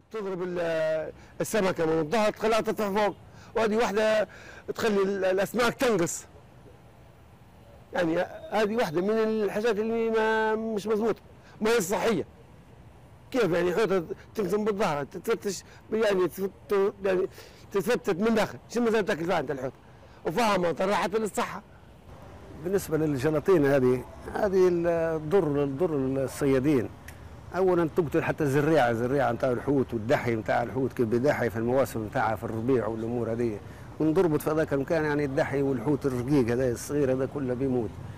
تضرب السمكه من الظهر تخليها تطلع فوق، وهذه واحده تخلي الاسماك تنقص. يعني هذه واحده من الحاجات اللي مش مضبوطه، ما هي صحيه. كيف يعني حوته تنقسم بالظهر تتفتش، يعني تتفتت من داخل، شو مثلا تاكل فيها انت الحوت وفاهمه راحه للصحه. بالنسبه للجلاطين هذه تضر الصيادين. اولا تقتل حتى الزريعه نتاع الحوت والدحي نتاع الحوت، كيف بيدحي في المواسم نتاعها في الربيع والامور هذه، ونضربت في هذاك المكان يعني الدحي والحوت الرقيق هذا الصغير هذا كله بيموت.